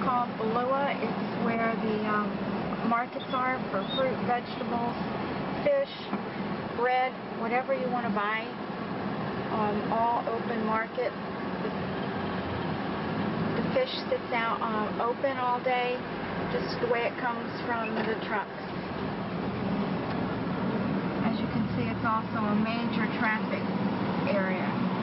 called Balua. It's where the markets are for fruit, vegetables, fish, bread, whatever you want to buy. All open market. The fish sits out open all day, just the way it comes from the trucks. As you can see, it's also a major traffic area.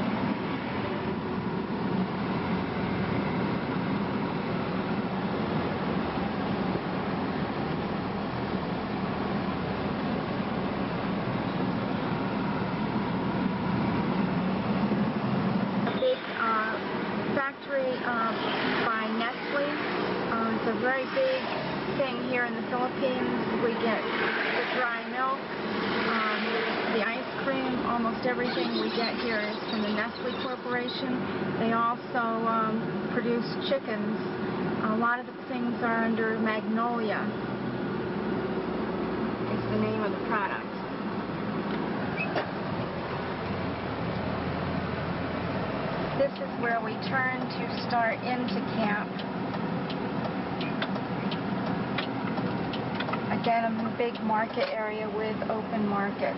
Factory by Nestle. It's a very big thing here in the Philippines. We get the dry milk, the ice cream, almost everything we get here is from the Nestle Corporation. They also produce chickens. A lot of the things are under Magnolia, is the name of the product. This is where we turn to start into camp. Again, a big market area with open markets.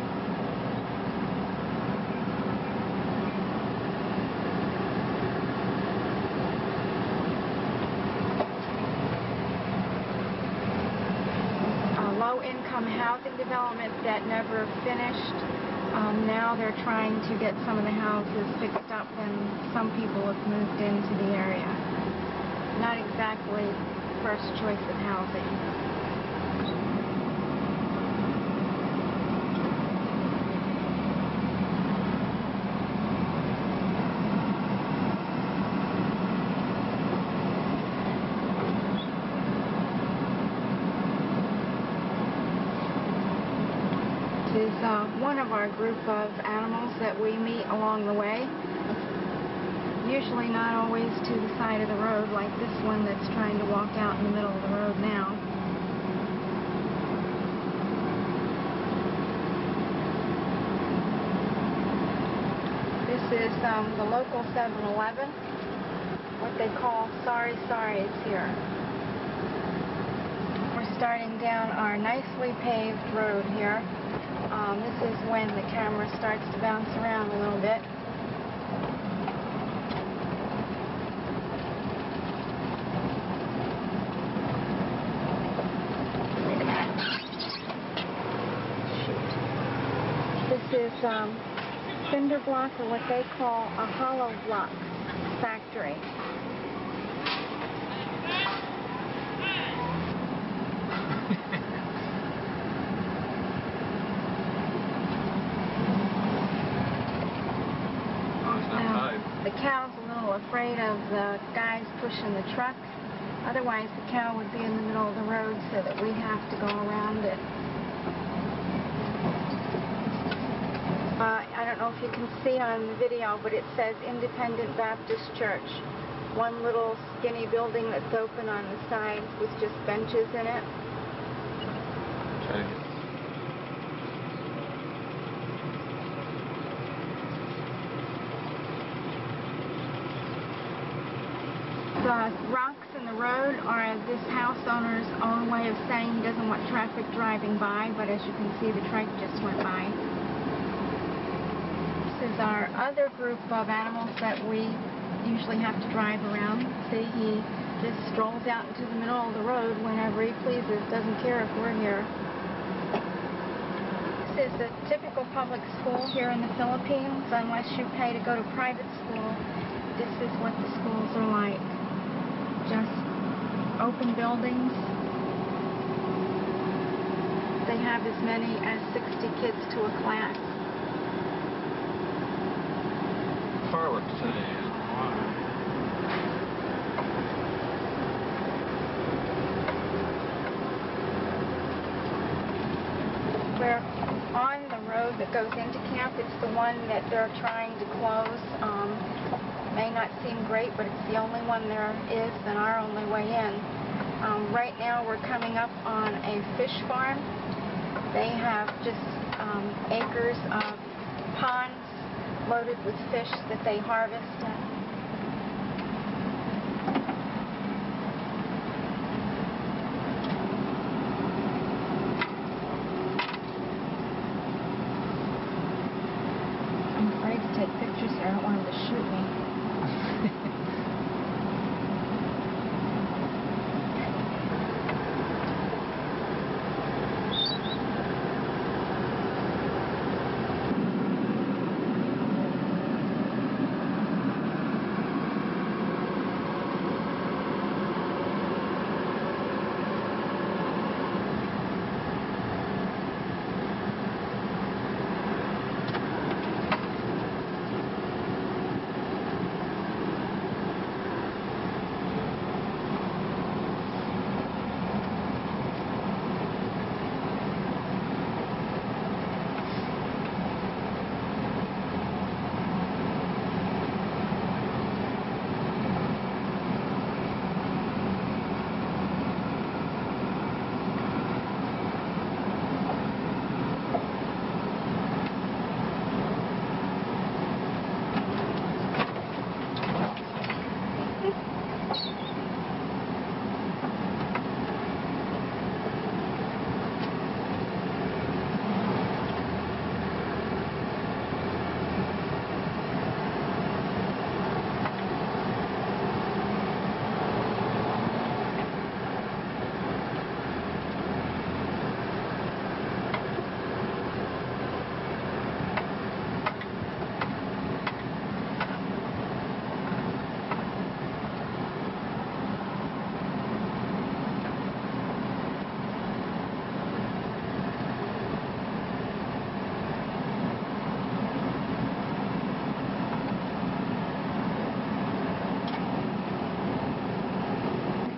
A low-income housing development that never finished. Now they're trying to get some of the houses fixed up and some people have moved into the area. Not exactly first choice of housing. Is one of our group of animals that we meet along the way. Usually not always to the side of the road like this one that's trying to walk out in the middle of the road now. This is the local 7-Eleven, what they call Sari Sari's here. We're starting down our nicely paved road here. This is when the camera starts to bounce around a little bit. This is cinder block, or what they call a hollow block factory. The cow's a little afraid of the guys pushing the trucks. Otherwise, the cow would be in the middle of the road so that we'd have to go around it. I don't know if you can see on the video, but it says Independent Baptist Church. One little skinny building that's open on the sides with just benches in it. Okay. The rocks in the road are this house owner's own way of saying he doesn't want traffic driving by, but as you can see, the trike just went by. This is our other group of animals that we usually have to drive around. See, he just strolls out into the middle of the road whenever he pleases, doesn't care if we're here. This is a typical public school here in the Philippines. Unless you pay to go to private school, this is what the schools are like. Just open buildings. They have as many as 60 kids to a class. Fireworks today. We're on the road that goes into camp. It's the one that they're trying to close. May not seem great, but it's the only one there is and our only way in. Right now we're coming up on a fish farm. They have just acres of ponds loaded with fish that they harvest.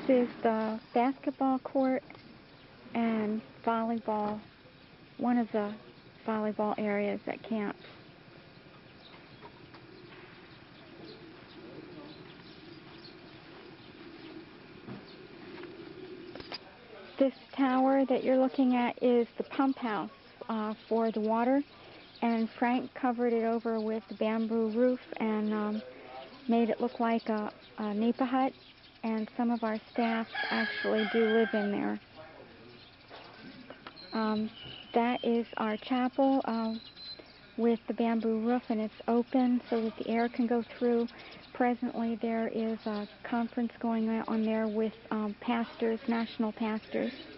is the basketball court and volleyball, one of the volleyball areas at camp. This tower that you're looking at is the pump house for the water, and Frank covered it over with the bamboo roof and made it look like a nipa hut, and some of our staff actually do live in there. That is our chapel with the bamboo roof, and it's open so that the air can go through. Presently there is a conference going on there with pastors, national pastors.